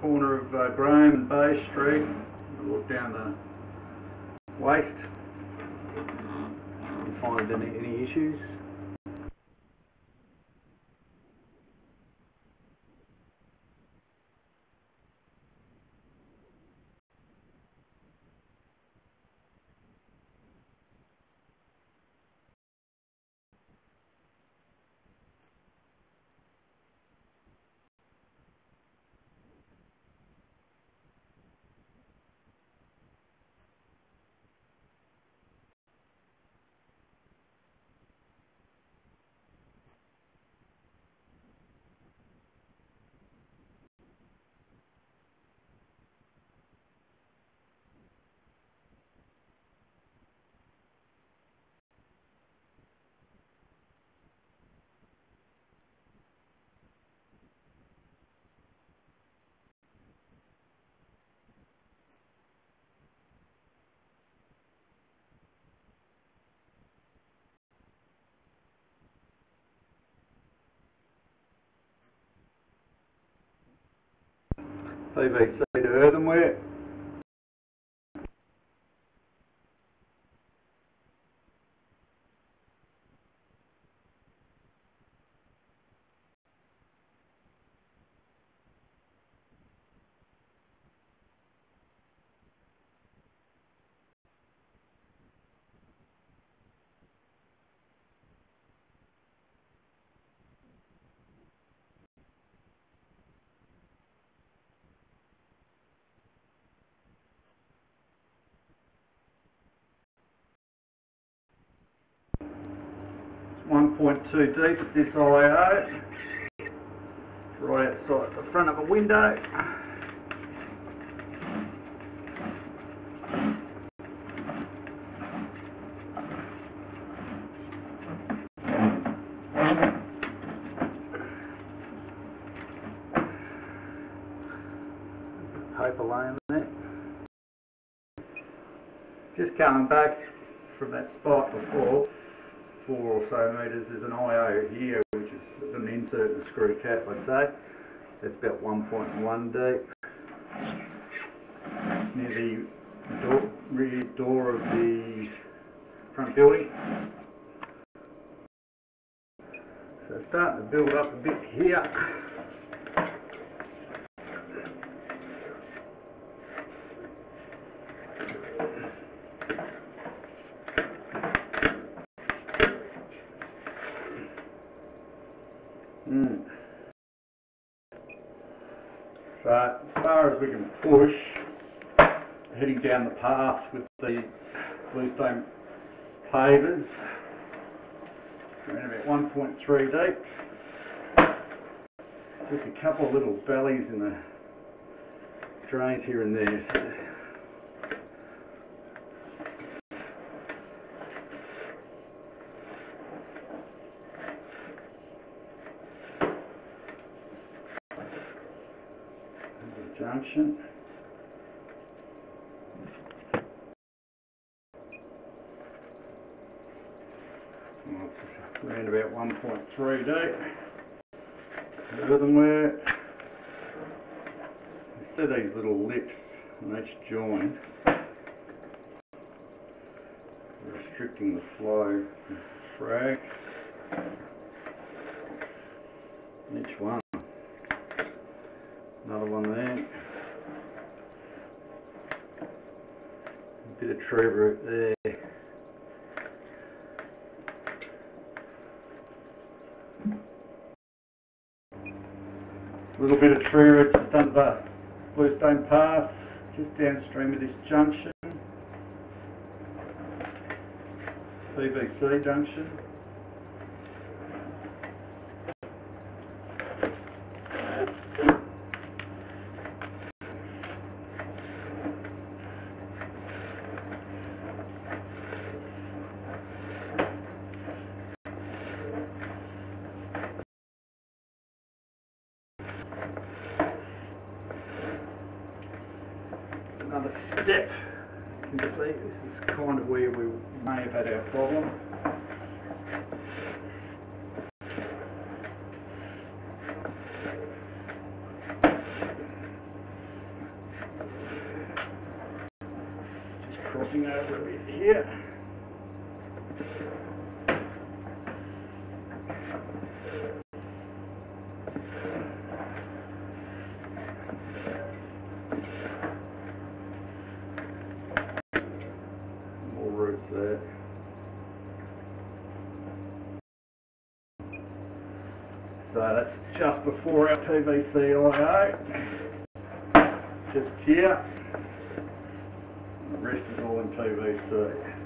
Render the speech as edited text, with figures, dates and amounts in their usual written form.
corner of Graham and Bay Street. We'll look down the waste and find any issues. PVC to earthenware. It's 1.2 deep at this IO, right outside the front of a window. Paper laying there. Just coming back from that spot before, 4 or so metres, there's an IO here, which is an insert and screw cap, I'd say. That's about 1.1 deep. It's near the rear door of the front building. So it's starting to build up a bit here. So as far as we can push, heading down the path with the bluestone pavers, around about 1.3 deep. It's just a couple of little bellies in the drains here and there. So junction. Well, it's around about 1.3 deep. Earthenware. You see these little lips on each joint restricting the flow of frag. Each one. Another one there. A bit of tree root there. Just a little bit of tree roots just under the bluestone path, just downstream of this junction. PVC junction. Another step, you can see this is kind of where we may have had our problem. crossing over a bit here. More roots there. So that's just before our PVC IO, just here. The rest is all in PVC.